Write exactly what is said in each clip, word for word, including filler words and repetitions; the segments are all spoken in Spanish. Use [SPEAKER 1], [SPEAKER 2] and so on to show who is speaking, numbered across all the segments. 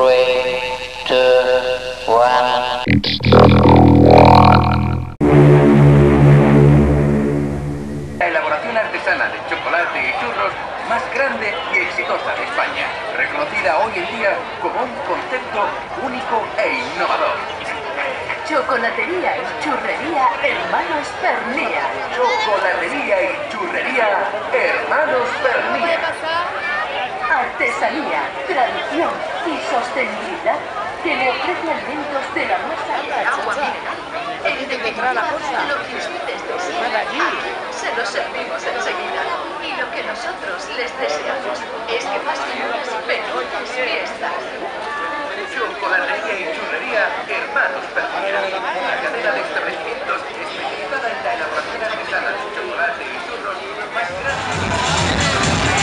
[SPEAKER 1] Three, two, one.
[SPEAKER 2] La elaboración artesana de chocolate y churros más grande y exitosa de España, reconocida hoy en día como un concepto único e innovador.
[SPEAKER 3] Chocolatería y churrería Hermanos Pernía.
[SPEAKER 2] Chocolatería y churrería Hermanos Pernía.
[SPEAKER 3] Artesanía, tradición y sostenibilidad que le ofrece alimentos de la más alta calidad. En definitiva, lo que ustedes desean aquí se lo servimos enseguida. Y lo que nosotros les deseamos es que pasen unas felices fiestas.
[SPEAKER 2] Chocolatería y churrería Hermanos Pernía, una cadena de establecimientos especializada en la elaboración artesana de chocolate y churros más grande.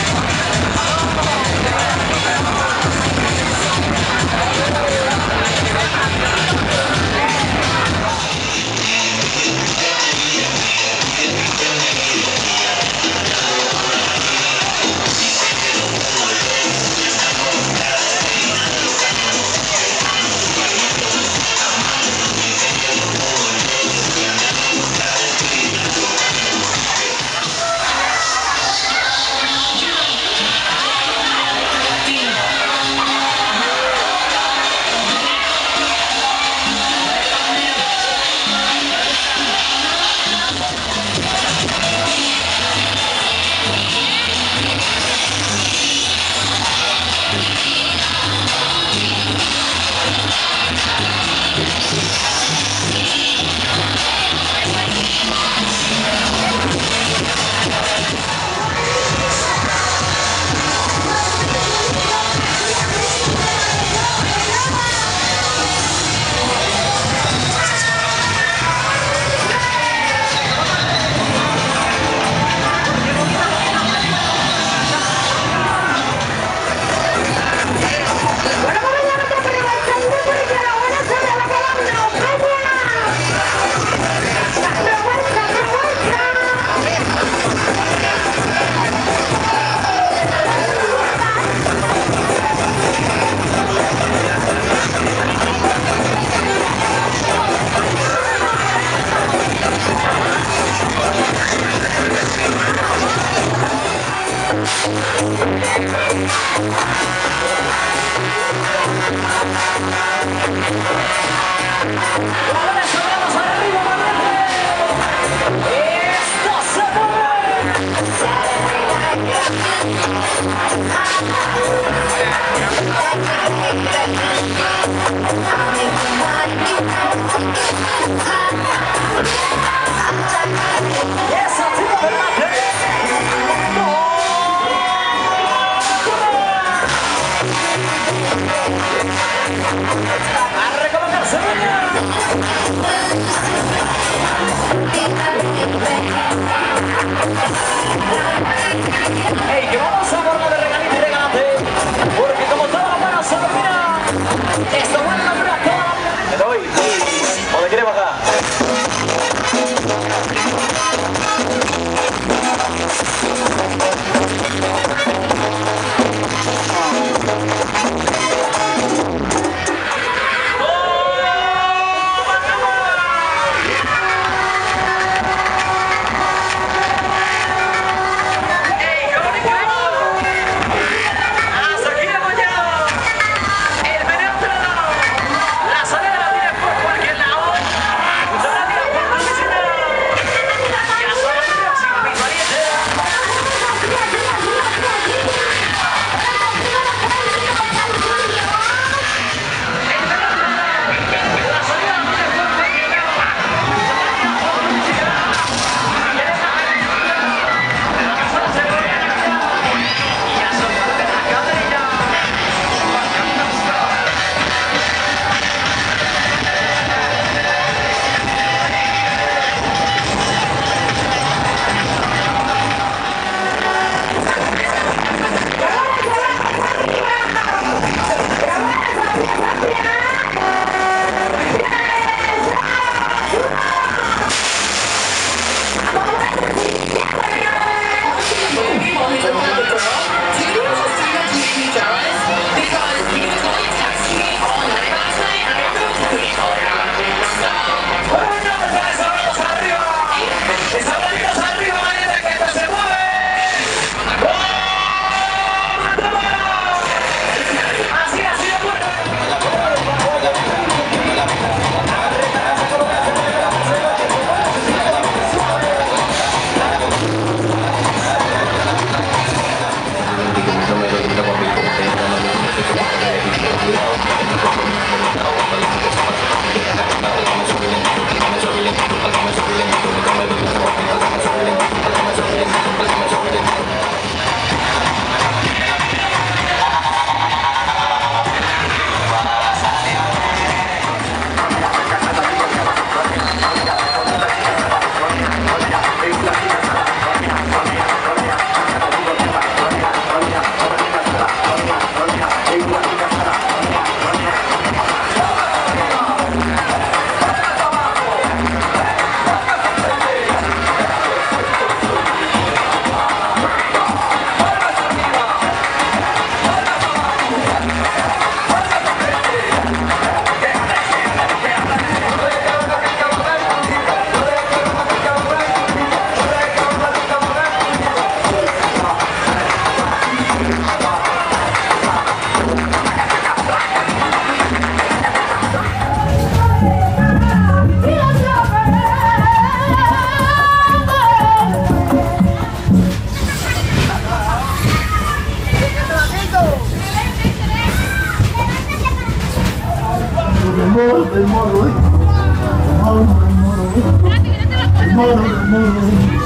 [SPEAKER 4] ¡Ey, que vamos a por la de regalito y regate! Porque como toda la mano se mira, esto va a durar toda la vida. ¿Te doy? ¿O le quieres bajar?
[SPEAKER 5] moro, el moro, el moro, el moro, el moro.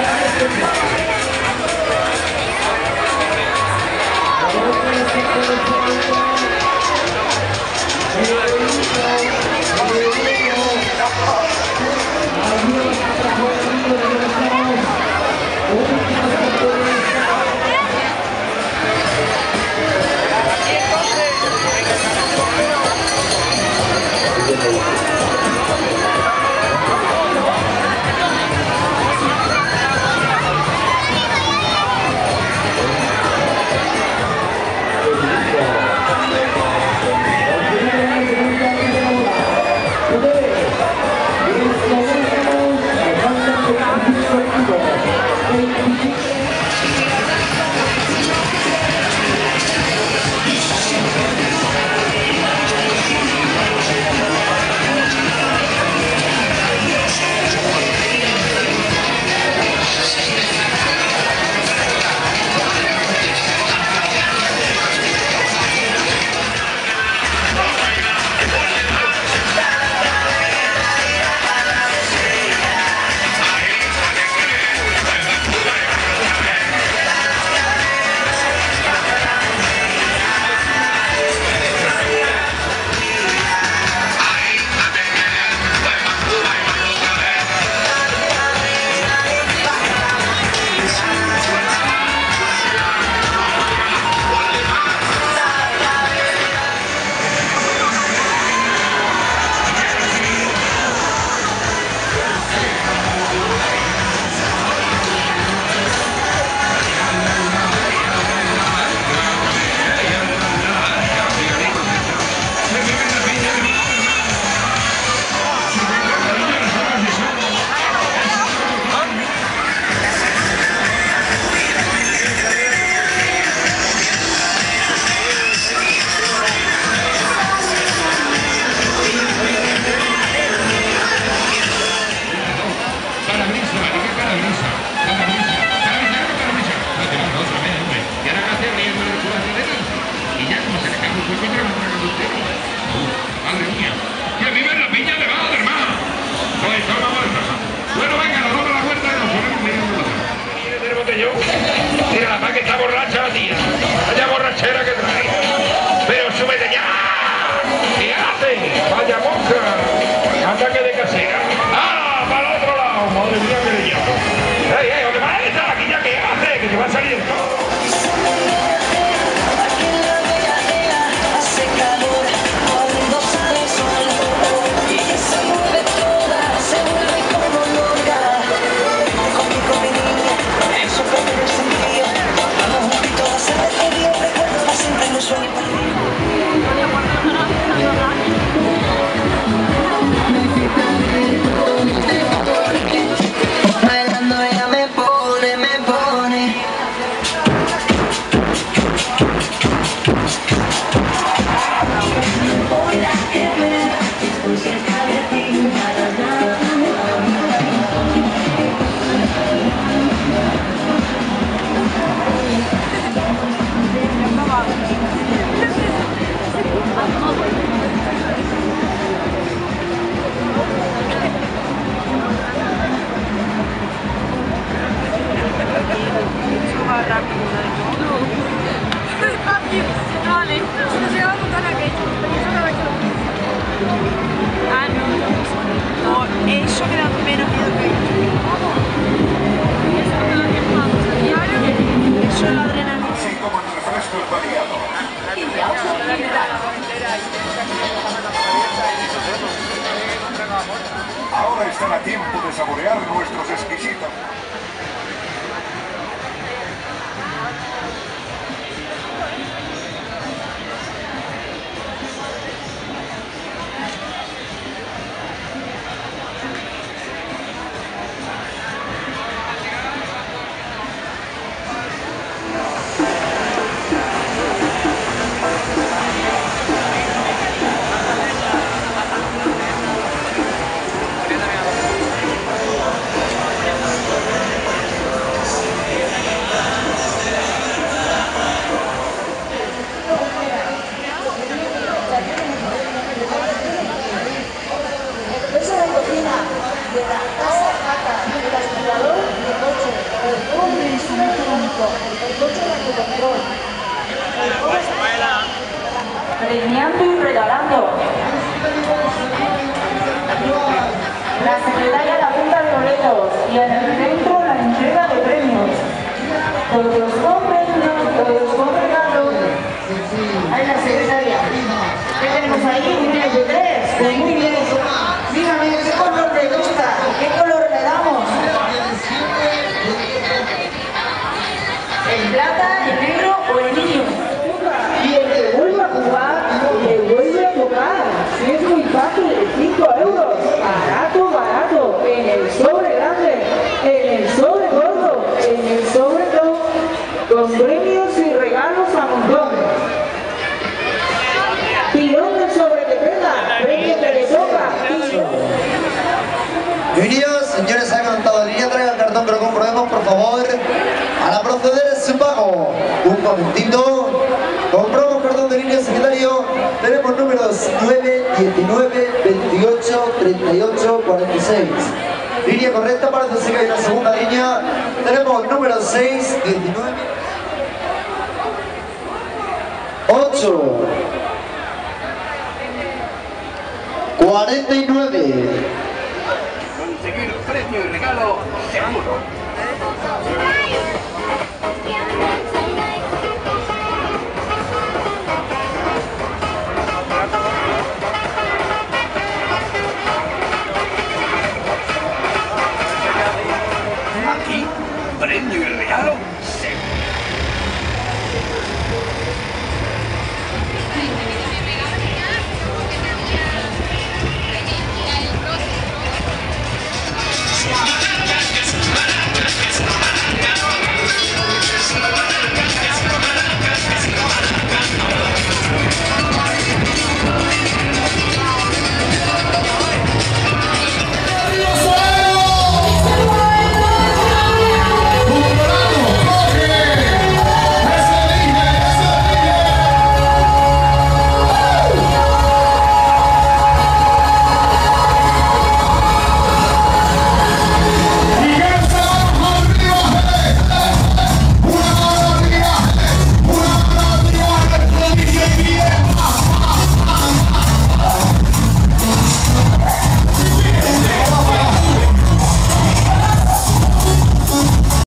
[SPEAKER 6] Thank you. no se va a montar aquello, pero yo no hecho lo mismo. Ah, no, no. No, eso me da menos miedo que ellos. Eso me da es más. Eso es la adrenalina.
[SPEAKER 5] Así como el refresco es variado. Ahora están a tiempo de saborear nuestros exquisitos.
[SPEAKER 7] Premiando y regalando. La secretaria de la Junta de Boletos y en el centro la entrega de premios. Todos con premios, todos con regalos. Ahí la secretaria. ¿Qué tenemos ahí? Un nivel de tres. Pues muy bien. Dígame, ¿qué color le gusta? ¿Qué color le damos? ¿El plata, el negro o el niño? Y el que vuelva a jugar, le vuelve a tocar. Si es muy fácil, cinco euros. Barato, barato. En el sobre grande, en el sobre gordo, en el sobre top, con premios y regalos a montón. Tirón del sobre que prenda, premio que le toca.
[SPEAKER 8] Niños, señores, ha cantado la línea, traiga el cartón que lo comprobemos, por favor. Para proceder a su pago. Un momentito. Comprobamos cartón de línea, secretario. Tenemos números nueve, diecinueve, veintiocho, treinta y ocho, cuarenta y seis. Línea correcta, parece ser que hay una segunda línea. Tenemos números seis, diecinueve, ocho, cuarenta y nueve.
[SPEAKER 2] Conseguir premio y regalo seguro.